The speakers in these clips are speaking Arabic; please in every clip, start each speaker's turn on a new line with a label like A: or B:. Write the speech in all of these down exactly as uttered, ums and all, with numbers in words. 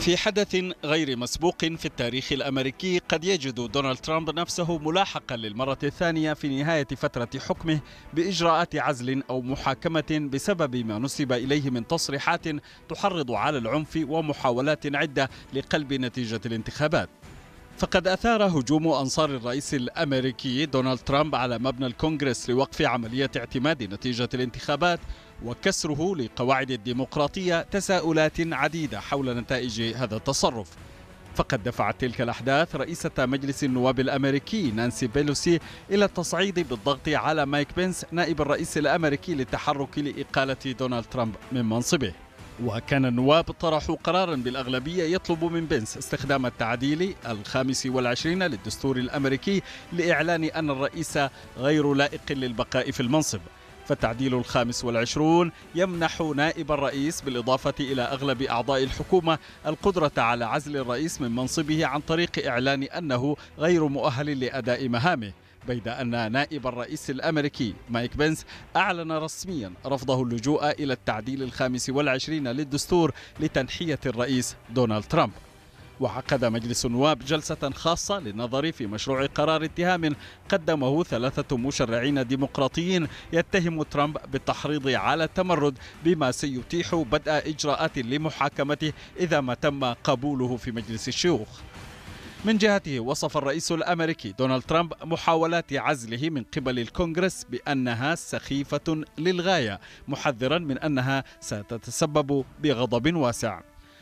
A: في حدث غير مسبوق في التاريخ الأمريكي، قد يجد دونالد ترامب نفسه ملاحقا للمرة الثانية في نهاية فترة حكمه بإجراءات عزل أو محاكمة بسبب ما نسب إليه من تصريحات تحرض على العنف ومحاولات عدة لقلب نتيجة الانتخابات. فقد أثار هجوم أنصار الرئيس الأمريكي دونالد ترامب على مبنى الكونغرس لوقف عملية اعتماد نتيجة الانتخابات وكسره لقواعد الديمقراطية تساؤلات عديدة حول نتائج هذا التصرف. فقد دفعت تلك الأحداث رئيسة مجلس النواب الأمريكي نانسي بيلوسي إلى التصعيد بالضغط على مايك بنس نائب الرئيس الأمريكي للتحرك لإقالة دونالد ترامب من منصبه. وكان النواب طرحوا قرارا بالأغلبية يطلب من بنس استخدام التعديل الخامس والعشرين للدستور الأمريكي لإعلان أن الرئيس غير لائق للبقاء في المنصب. فالتعديل الخامس والعشرون يمنح نائب الرئيس بالإضافة إلى أغلب أعضاء الحكومة القدرة على عزل الرئيس من منصبه عن طريق إعلان أنه غير مؤهل لأداء مهامه، بيد أن نائب الرئيس الأمريكي مايك بنس أعلن رسميا رفضه اللجوء إلى التعديل الخامس والعشرين للدستور لتنحية الرئيس دونالد ترامب. وعقد مجلس النواب جلسة خاصة للنظر في مشروع قرار اتهام قدمه ثلاثة مشرعين ديمقراطيين يتهم ترامب بالتحريض على التمرد، بما سيتيح بدء إجراءات لمحاكمته إذا ما تم قبوله في مجلس الشيوخ. من جهته وصف الرئيس الأمريكي دونالد ترامب محاولات عزله من قبل الكونغرس بأنها سخيفة للغاية، محذرا من أنها ستتسبب بغضب واسع.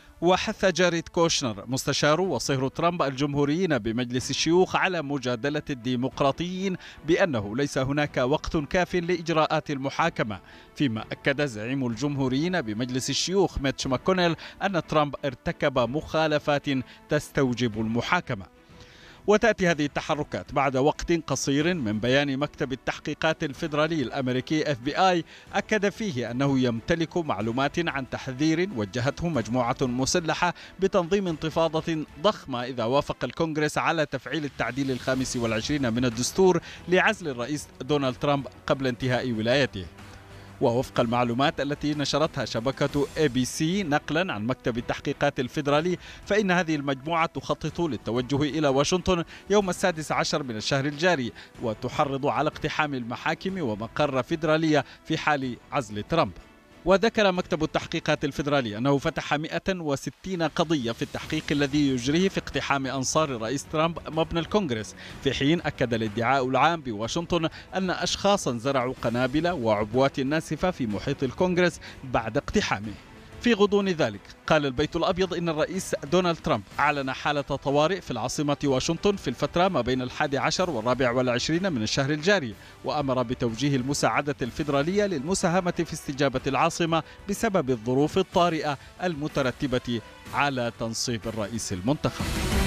A: وحث جاريد كوشنر مستشار وصهر ترامب الجمهوريين بمجلس الشيوخ على مجادلة الديمقراطيين بأنه ليس هناك وقت كاف لإجراءات المحاكمة، فيما أكد زعيم الجمهوريين بمجلس الشيوخ ميتش ماكونيل أن ترامب ارتكب مخالفات تستوجب المحاكمة. وتأتي هذه التحركات بعد وقت قصير من بيان مكتب التحقيقات الفيدرالي الأمريكي إف بي آي أكد فيه أنه يمتلك معلومات عن تحذير وجهته مجموعة مسلحة بتنظيم انتفاضة ضخمة إذا وافق الكونغرس على تفعيل التعديل الخامس والعشرين من الدستور لعزل الرئيس دونالد ترامب قبل انتهاء ولايته. ووفق المعلومات التي نشرتها شبكة إيه بي سي نقلا عن مكتب التحقيقات الفيدرالي، فإن هذه المجموعة تخطط للتوجه إلى واشنطن يوم السادس عشر من الشهر الجاري، وتحرض على اقتحام المحاكم ومقر فيدرالية في حال عزل ترامب. وذكر مكتب التحقيقات الفيدرالي أنه فتح مئة وستين قضية في التحقيق الذي يجريه في اقتحام أنصار الرئيس ترامب مبنى الكونغرس، في حين أكد الادعاء العام بواشنطن أن أشخاصا زرعوا قنابل وعبوات ناسفة في محيط الكونغرس بعد اقتحامه. في غضون ذلك قال البيت الأبيض إن الرئيس دونالد ترامب أعلن حالة طوارئ في العاصمة واشنطن في الفترة ما بين الحادي عشر والرابع والعشرين من الشهر الجاري، وأمر بتوجيه المساعدة الفيدرالية للمساهمة في استجابة العاصمة بسبب الظروف الطارئة المترتبة على تنصيب الرئيس المنتخب.